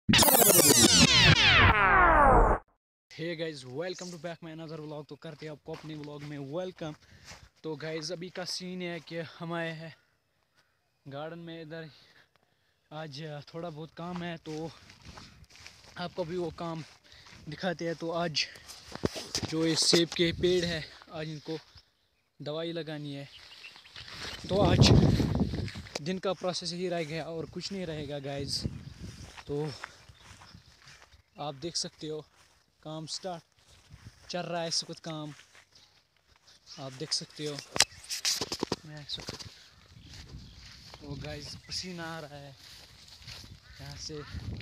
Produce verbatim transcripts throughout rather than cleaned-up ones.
Hey guys, welcome to back my another vlog. तो करते हैं आपको अपने व्लॉग में वेलकम। तो गाइज अभी का सीन है कि हम आए हैं गार्डन में। इधर आज थोड़ा बहुत काम है तो आपको भी वो काम दिखाते हैं। तो आज जो ये सेब के पेड़ है, आज इनको दवाई लगानी है। तो आज दिन का प्रोसेस ही रह गया और कुछ नहीं रहेगा गाइज। तो आप देख सकते हो काम स्टार्ट चल रहा है, इस वक्त काम आप देख सकते हो। मैं इस वक्त तो गाइस पसीना आ रहा है। यहाँ से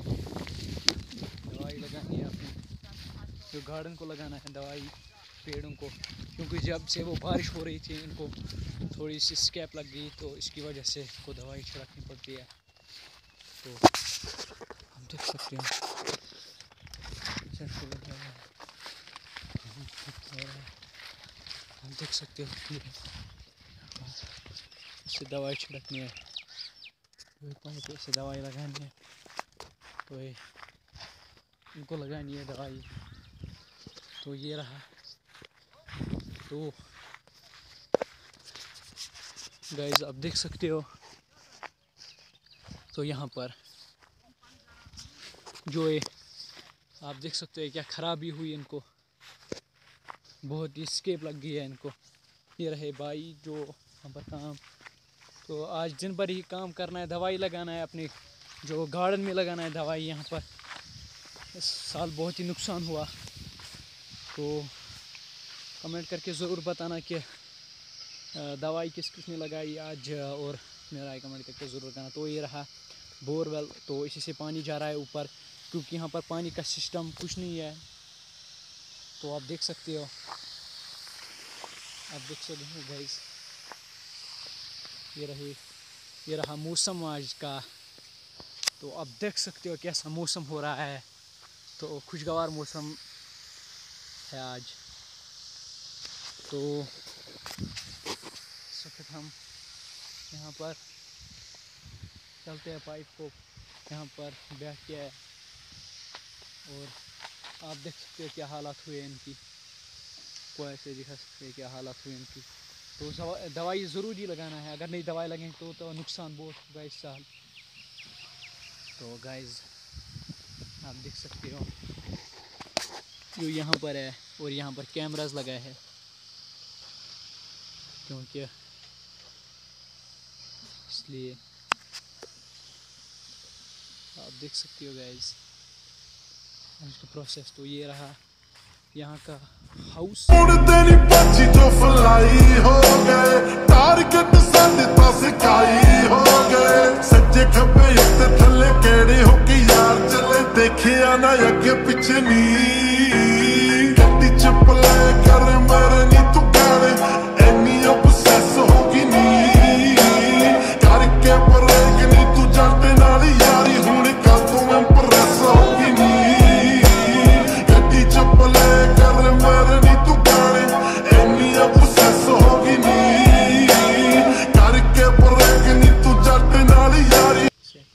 दवाई लगानी है अपने जो गार्डन को लगाना है, दवाई पेड़ों को, क्योंकि जब से वो बारिश हो रही थी इनको थोड़ी सी स्कैप लग गई, तो इसकी वजह से इनको दवाई छिड़कनी पड़ती है। तो हम देख सकते हैं हम देख सकते हो इससे दवाई छिड़कनी है, पाइप से दवाई लगानी है। तो ये इनको लगानी है दवाई। तो ये रहा। तो गाइस आप देख सकते हो, तो यहाँ पर जो ये आप देख सकते हो क्या खराबी हुई, इनको बहुत ही स्केप लग गई है इनको। ये रहे भाई जो यहाँ पर काम। तो आज दिन भर ही काम करना है, दवाई लगाना है अपने जो गार्डन में लगाना है दवाई। यहाँ पर इस साल बहुत ही नुकसान हुआ। तो कमेंट करके ज़रूर बताना कि दवाई किस किस ने लगाई आज, और मेरा राय कमेंट करके ज़रूर बताना। तो ये रहा बोरवेल, तो इसी से पानी जा रहा है ऊपर, क्योंकि यहाँ पर पानी का सिस्टम कुछ नहीं है। तो आप देख सकते हो, आप देख सकते हो गाइस। ये रही ये रहा मौसम आज का। तो आप देख सकते हो कैसा मौसम हो रहा है। तो खुशगवार मौसम है आज। तो इस वक्त हम यहाँ पर चलते हैं पाइप को यहाँ पर बैठ के, और आप देख सकते हो क्या हालात हुए इनकी, को ऐसे दिखा सकते हैं क्या हालात हुए इनकी। तो दवाई ज़रूरी लगाना है, अगर नहीं दवाई लगेंगे तो, तो नुकसान बहुत होगा इस साल। तो गाइस आप देख सकते हो जो यहाँ पर है, और यहाँ पर कैमरास लगाए हैं, क्योंकि इसलिए आप देख सकते हो गाइस उसका प्रोसेस। तो ये रहा यहाँ का हाउस। सज्जे खब्बे उत्ते थल्ले केड़े हो के यार चले, देखे ना अगे पिछे नी गड्डी च प्ले कर मेरे नी तू कहने एनी ऑब्सेस होगी नी करके ब्रेक नी तू जट नाल यारी हुण का तू इंप्रेस होगी नी गड्डी च प्ले कर मेरे नी तू कहने एनी ऑब्सेस होगी नी करके ब्रेक नी तू जट नाल यारी।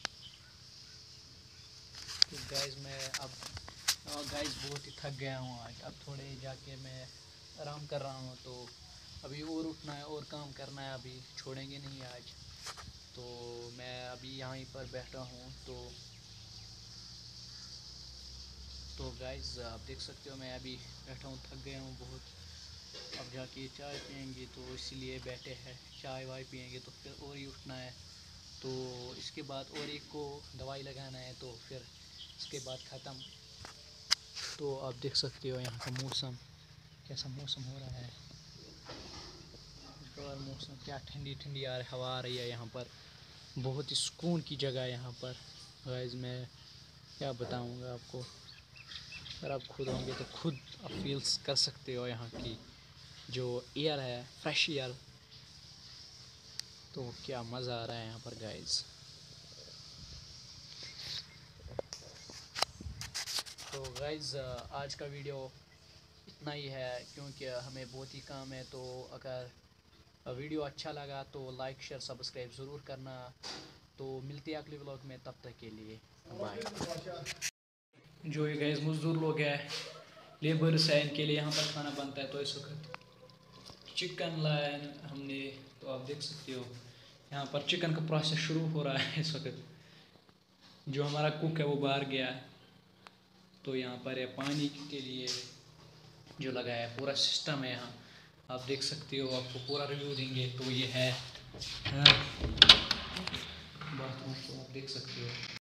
गाइस मैं अब गाइस बहुत ही थक गया हूँ आज। अब थोड़े जाके मैं आराम कर रहा हूँ। तो अभी और उठना है और काम करना है, अभी छोड़ेंगे नहीं आज। तो मैं अभी यहीं पर बैठा हूँ। तो तो गाइस आप देख सकते हो मैं अभी बैठा हूँ, थक गया हूँ बहुत। अब जाके चाय पियेंगे, तो इसीलिए बैठे हैं। चाय वाय पियेंगे तो फिर और ही उठना है। तो इसके बाद और एक को दवाई लगाना है, तो फिर इसके बाद ख़त्म। तो आप देख सकते हो यहाँ का मौसम कैसा मौसम हो रहा है। और मौसम क्या ठंडी ठंडी आ रही हवा आ रही है यहाँ पर, बहुत ही सुकून की जगह है यहाँ पर। गाइस मैं क्या बताऊँगा आपको, अगर आप खुद होंगे तो खुद आप फील्स कर सकते हो यहाँ की जो एयर है, फ्रेश एयर। तो क्या मज़ा आ रहा है यहाँ पर गाइस। तो गाइस आज का वीडियो इतना ही है, क्योंकि हमें बहुत ही काम है। तो अगर वीडियो अच्छा लगा तो लाइक शेयर सब्सक्राइब ज़रूर करना। तो मिलते हैं अगले व्लॉग में, तब तक के लिए। बाय। जो ये गैस मजदूर लोग हैं, लेबर्स हैं, इनके लिए यहाँ पर खाना बनता है। तो इस वक्त चिकन लाया हमने, तो आप देख सकते हो यहाँ पर चिकन का प्रोसेस शुरू हो रहा है इस वक्त। जो हमारा कुक है वो बाहर गया है, तो यहाँ पर है पानी के लिए जो लगाया है, पूरा सिस्टम है यहाँ, आप देख सकते हो। आपको पूरा रिव्यू देंगे। तो ये है बाथरूम, तो आप देख सकते हो।